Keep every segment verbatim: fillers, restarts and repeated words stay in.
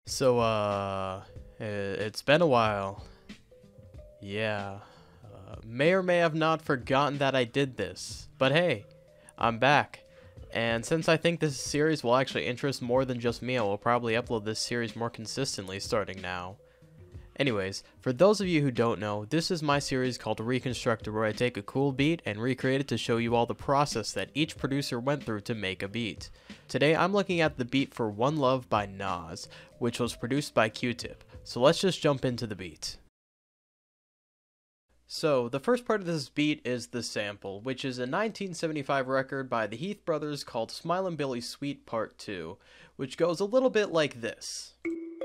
So, uh, it's been a while. Yeah. Uh, may or may have not forgotten that I did this. But hey, I'm back. And since I think this series will actually interest more than just me, I will probably upload this series more consistently starting now. Anyways, for those of you who don't know, this is my series called Reconstruction, where I take a cool beat and recreate it to show you all the process that each producer went through to make a beat. Today I'm looking at the beat for One Love by Nas, which was produced by Q-Tip. So let's just jump into the beat. So, the first part of this beat is the sample, which is a nineteen seventy-five record by the Heath Brothers called Smilin' Billy Sweet Part two, which goes a little bit like this.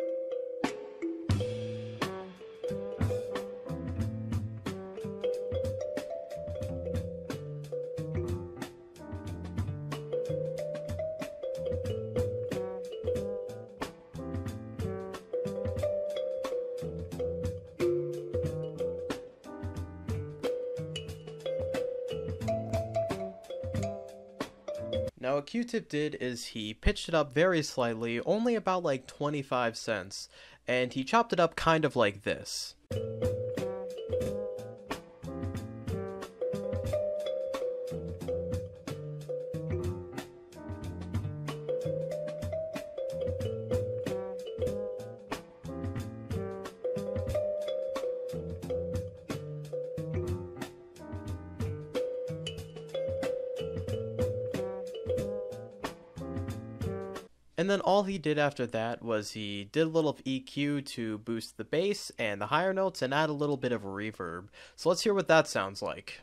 Now what Q-Tip did is he pitched it up very slightly, only about like twenty-five cents, and he chopped it up kind of like this. And then all he did after that was he did a little E Q to boost the bass and the higher notes and add a little bit of reverb. So let's hear what that sounds like.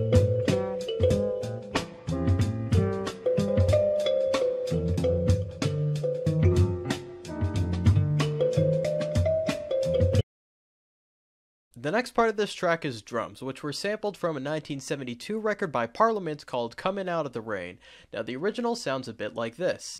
The next part of this track is drums, which were sampled from a nineteen seventy-two record by Parliament called Comin' Out of the Rain. Now the original sounds a bit like this.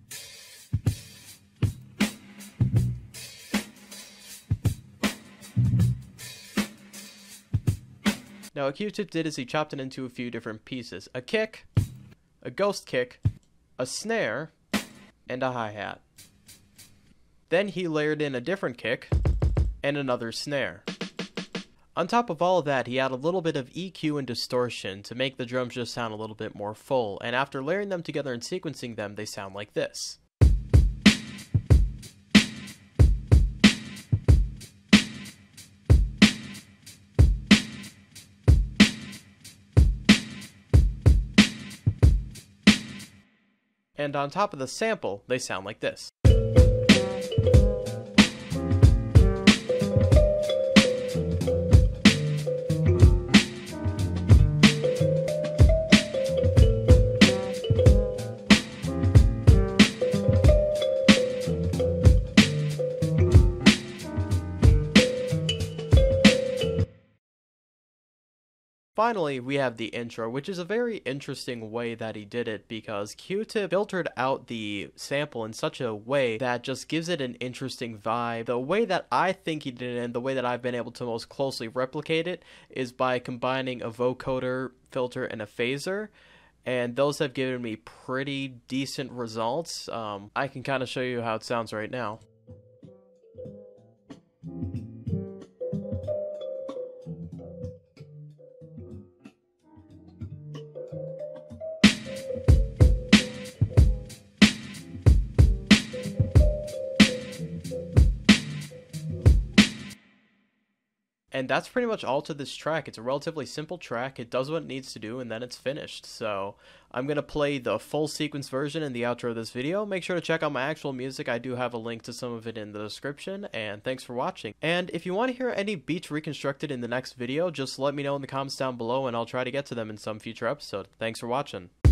Now what Q-Tip did is he chopped it into a few different pieces. A kick, a ghost kick, a snare, and a hi-hat. Then he layered in a different kick, and another snare. On top of all of that, he added a little bit of E Q and distortion to make the drums just sound a little bit more full, and after layering them together and sequencing them, they sound like this. And on top of the sample, they sound like this. Finally, we have the intro, which is a very interesting way that he did it because Q-Tip filtered out the sample in such a way that just gives it an interesting vibe. The way that I think he did it and the way that I've been able to most closely replicate it is by combining a vocoder filter and a phaser. And those have given me pretty decent results. Um, I can kind of show you how it sounds right now. And that's pretty much all to this track. It's a relatively simple track. It does what it needs to do, and then it's finished. So I'm going to play the full sequence version in the outro of this video. Make sure to check out my actual music. I do have a link to some of it in the description, and thanks for watching. And if you want to hear any beats reconstructed in the next video, just let me know in the comments down below, and I'll try to get to them in some future episode. Thanks for watching.